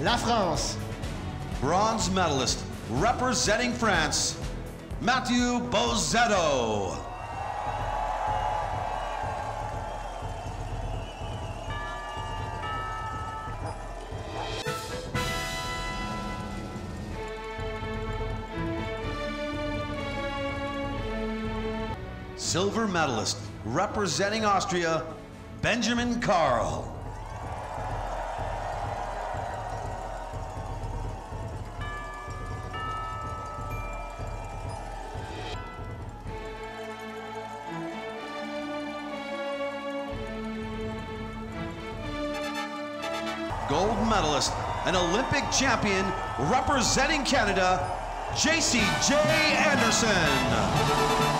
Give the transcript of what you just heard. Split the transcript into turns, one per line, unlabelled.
La France.
Bronze medalist representing France, Mathieu Bozzetto. Silver medalist representing Austria, Benjamin Karl. Gold medalist and Olympic champion representing Canada, JC J. Anderson.